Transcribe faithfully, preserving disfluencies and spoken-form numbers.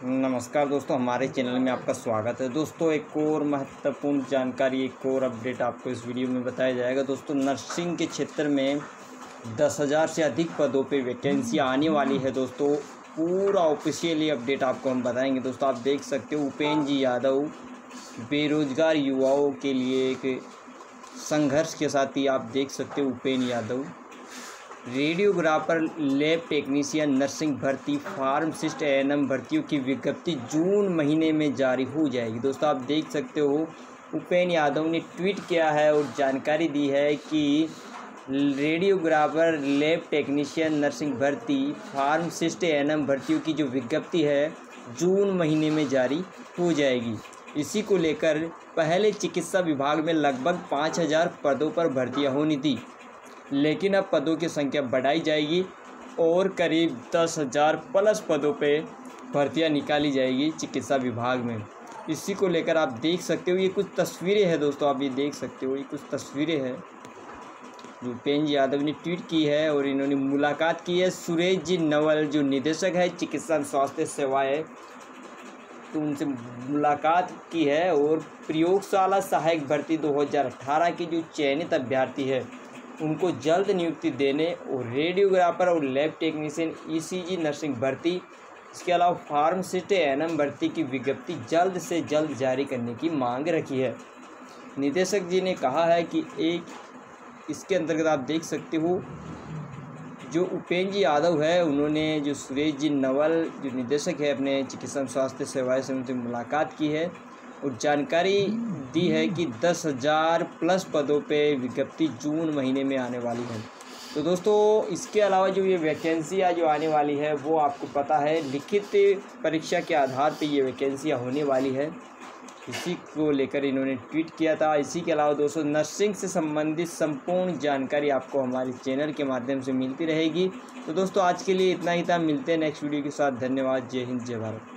नमस्कार दोस्तों, हमारे चैनल में आपका स्वागत है। दोस्तों, एक और महत्वपूर्ण जानकारी, एक और अपडेट आपको इस वीडियो में बताया जाएगा। दोस्तों, नर्सिंग के क्षेत्र में दस हज़ार से अधिक पदों पे वैकेंसी आने वाली है। दोस्तों, पूरा ऑफिशियली अपडेट आपको हम बताएंगे। दोस्तों, आप देख सकते हो उपेंद्र जी यादव बेरोजगार युवाओं के लिए एक संघर्ष के साथ ही आप देख सकते हो Upendra Yadav radiographer, lab technician, nursing भर्ती, फार्मासिस्ट, ए एन एम भर्तियों की विज्ञप्ति जून महीने में जारी हो जाएगी। दोस्तों, आप देख सकते हो उपेंद्र यादव ने ट्वीट किया है और जानकारी दी है कि रेडियोग्राफर, लैब टेक्नीशियन, नर्सिंग भर्ती, फार्मासिस्ट, ए एन एम भर्तियों की जो विज्ञप्ति है जून महीने में जारी हो जाएगी। इसी को लेकर पहले चिकित्सा विभाग में लगभग पाँच हज़ार पदों पर भर्तियाँ होनी थी, लेकिन अब पदों की संख्या बढ़ाई जाएगी और करीब दस हज़ार प्लस पदों पे भर्तियां निकाली जाएगी चिकित्सा विभाग में। इसी को लेकर आप देख सकते हो, ये कुछ तस्वीरें हैं दोस्तों, आप ये देख सकते हो, ये कुछ तस्वीरें हैं जो उपेंद्र यादव ने ट्वीट की है और इन्होंने मुलाकात की है सुरेश जी नवल, जो निदेशक है चिकित्सा स्वास्थ्य सेवाएँ, तो उनसे मुलाकात की है। और प्रयोगशाला सहायक भर्ती दो हज़ार अठारह की जो चयनित अभ्यर्थी है उनको जल्द नियुक्ति देने और रेडियोग्राफर और lab technician, E C G, nursing भर्ती, इसके अलावा फार्मासिस्ट, ए एन एम भर्ती की विज्ञप्ति जल्द से जल्द जारी करने की मांग रखी है। निदेशक जी ने कहा है कि एक इसके अंतर्गत आप देख सकते हो जो उपेंद्र यादव है, उन्होंने जो सुरेश जी नवल जो निदेशक है अपने चिकित्सा स्वास्थ्य सेवाएं से उनसे मुलाकात की है और जानकारी दी है कि दस हज़ार प्लस पदों पे विज्ञप्ति जून महीने में आने वाली है। तो दोस्तों, इसके अलावा जो ये वैकेंसियाँ जो आने वाली है वो आपको पता है लिखित परीक्षा के आधार पे ये वैकेंसियाँ होने वाली है। इसी को लेकर इन्होंने ट्वीट किया था। इसी के अलावा दोस्तों, नर्सिंग से संबंधित संपूर्ण जानकारी आपको हमारे चैनल के माध्यम से मिलती रहेगी। तो दोस्तों, आज के लिए इतना ही था। मिलते हैं नेक्स्ट वीडियो के साथ। धन्यवाद। जय हिंद, जय भारत।